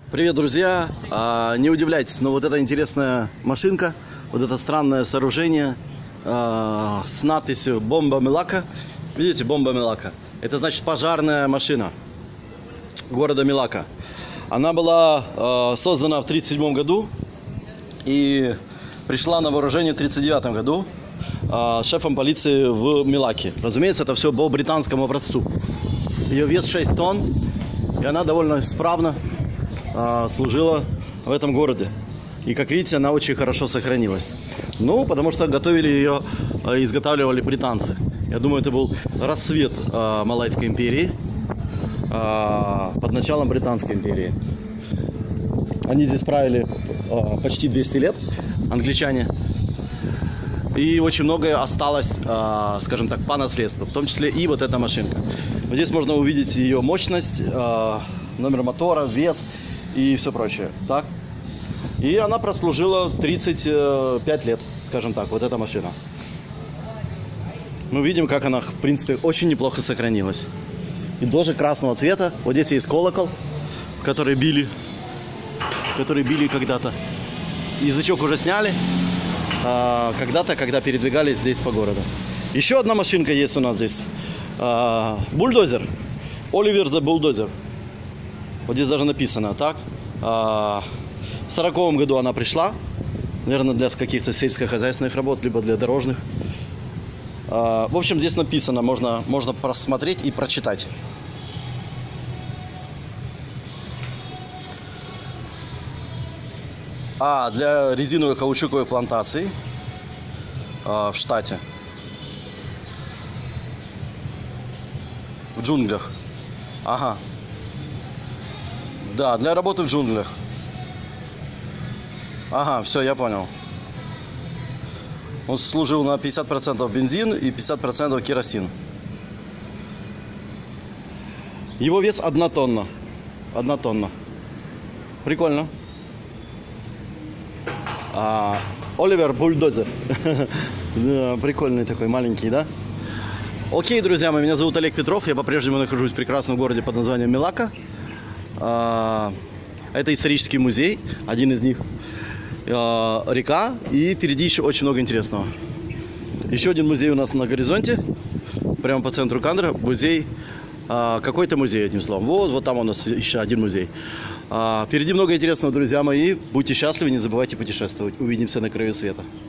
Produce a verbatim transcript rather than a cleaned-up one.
Привет, друзья! А, не удивляйтесь, но вот эта интересная машинка, вот это странное сооружение а, с надписью «Бомба Милака». Видите, бомба Милака. Это значит пожарная машина города Милака. Она была а, создана в тридцать седьмом году и пришла на вооружение в тридцать девятом году а, шефом полиции в Милаке. Разумеется, это все по британскому образцу. Ее вес шесть тонн, и она довольно исправно служила в этом городе. И, как видите, она очень хорошо сохранилась. Ну, потому что готовили ее, изготавливали британцы. Я думаю, это был расцвет а, Малайской империи а, под началом Британской империи. Они здесь правили а, почти двести лет, англичане. И очень многое осталось, а, скажем так, по наследству. В том числе и вот эта машинка. Вот здесь можно увидеть ее мощность, а, номер мотора, вес и все прочее, так? И она прослужила тридцать пять лет, скажем так, вот эта машина. Мы видим, как она, в принципе, очень неплохо сохранилась. И тоже красного цвета. Вот здесь есть колокол, который били, который били когда-то. Язычок уже сняли, а, когда-то, когда передвигались здесь по городу. Еще одна машинка есть у нас здесь. А, бульдозер. Оливер the Bulldozer. Вот здесь даже написано, так? В сороковом году она пришла, наверное, для каких-то сельскохозяйственных работ, либо для дорожных. В общем, здесь написано, можно, можно просмотреть и прочитать. А для резиновой каучуковой плантации в штате, в джунглях. Ага. Да, для работы в джунглях. Ага, все, я понял. Он служил на пятьдесят процентов бензин и пятьдесят процентов керосин. Его вес одна тонна. Одна тонна. Прикольно. А, Оливер Бульдозер. Да, прикольный такой, маленький, да? Окей, друзья мои, меня зовут Олег Петров. Я по-прежнему нахожусь в прекрасном городе под названием Милака. Это исторический музей, один из них, река, и впереди еще очень много интересного. Еще один музей у нас на горизонте, прямо по центру кадра, музей, какой-то музей, одним словом. Вот, вот там у нас еще один музей. Впереди много интересного, друзья мои. Будьте счастливы, не забывайте путешествовать. Увидимся на краю света.